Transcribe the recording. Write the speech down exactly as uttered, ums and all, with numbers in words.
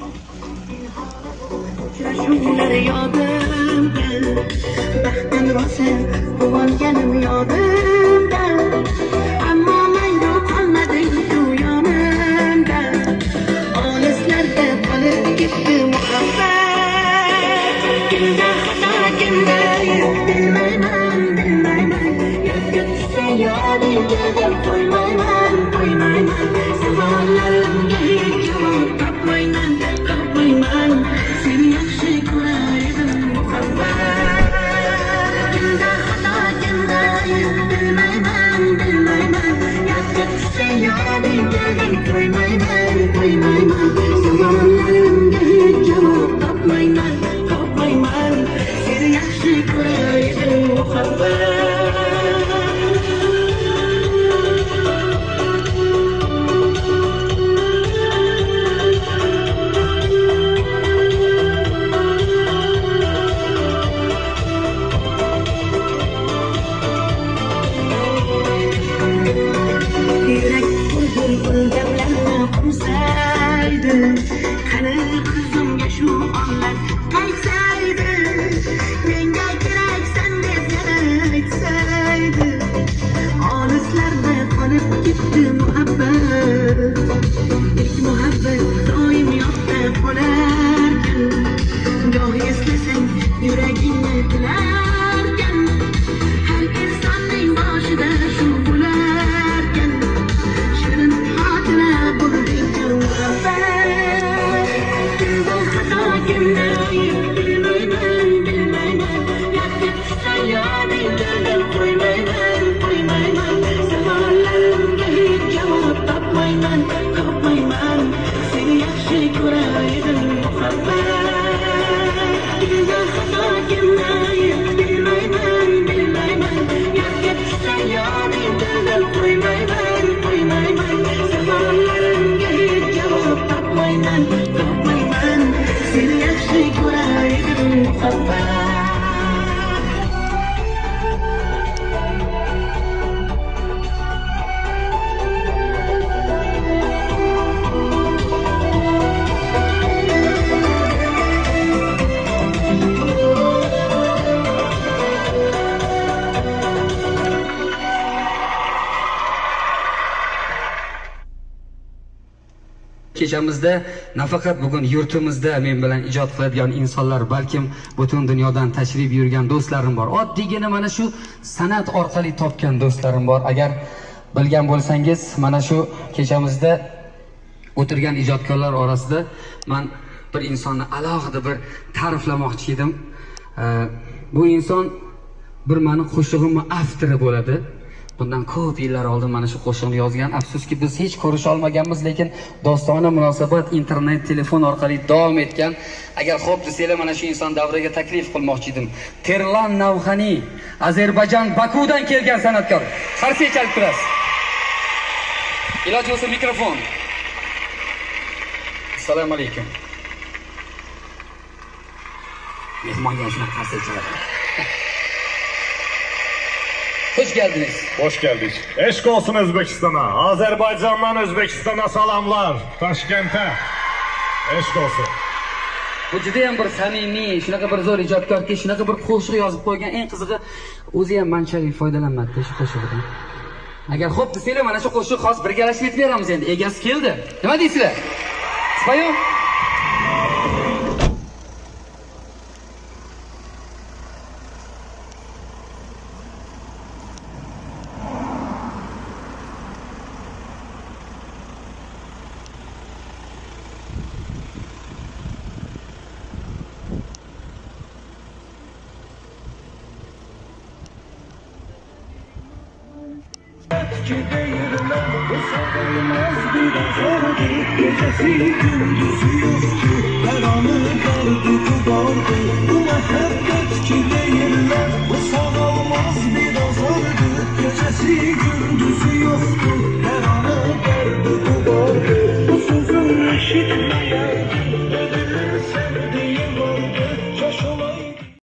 Uchrashuvlar yodimda, baxtim rosa quvonganim yodimda, ammo mayli qolmadi shu yonimda. Olislarda qolib ketdi muhabbat. Kimda xato, kimda bilmayman, bilmayman. Yodga tushsa yodingga qo'ymayman, qo'ymayman. Savollarimga hech javob topmayman, topmayman. Seni yaxshi ko'rar edim muhabbat. Kimda xato, kimda bilmayman, bilmayman. Yodga tushsa yodingga qo'ymayman, qo'ymayman. Savollarimga hech javob topmayman, topmayman. Seni yaxshi ko'rar edim muhabbat. Qani ko'zimga shu onlar qaysaydi, menga keraksan deb yana aytsaydi. Olislarda qolib ketdi muhabbat. Ilk muhabbat doim yodda qolarkan, goh eslasang yuragingni tilarkan. Har insonning boshida shu bo'larkan, shirin xotira bo'lding muhabbat. Kimda bilmayman, bilmayman. Yodga tushsa yodingga qo'ymayman, qo'ymayman. Savollarimga hech javob topmayman, topmayman. Seni yaxshi ko'rar edim muhabbat. Kimda xato, kimda bilmayman, bilmayman. Yodga tushsa yodingga qo'ymayman, qo'ymayman. Savollarimga hech javob topmayman, topmayman. Seni yaxshi ko'rar edim muhabbat. Kechamizda nafaqat bugun yurtimizda men bilan ijod qiladigan insonlar, balkim butun dunyodan tashrif buyurgan do'stlarim bor. Oddiygina mana shu san'at orqali topgan do'stlarim bor. Agar bilgan bo'lsangiz, mana shu kechamizda o'tirgan ijodkorlar orasida men bir insonni alohida bir ta'riflamoqchi edim. Bu inson bir meni qo'shig'imning avtori bo'ladi. Bundan ko'p yillar oldin mana shu qo'shiqni yozgan. Afsuski biz hech ko'risha olmaganmiz, lekin do'stona munosabat internet, telefon orqali davom etgan. Agar xo'p desanglar, mana shu inson davriga taklif qilmoqchi edim. Terlan Navxani, Ozarbayjon Bakudan kelgan san'atkor. Qarshi chalib turasiz. Iloji bo'lsa mikrofon. Assalomu alaykum. Mehmonga shunaqa qarshi chaladi. Hoş geldiniz. Hoş geldik. Eşk olsun Özbekistan'a. Azerbaycan'dan Özbekistan'a salamlar. Taşkent'e. Eşk olsun. Bu judayam bir samimiy, shunaqa bir zo'r ijodkorki, shunaqa bir qo'shiq yozib qo'ygan. Eng qizig'i, o'zi ham manchalik foydalanmadi shu qo'shiqdan. Agar xo'p desanglar, mana shu qo'shiq hozir birgalashib aytib beramiz endi. Egasi keldi. Nima deysizlar? Spayo? Gecesi gündüzü yoktu, her anı gardı kubardı. Bu mehabbet ki değiller, bu sağ olmaz bir azardı. Gecesi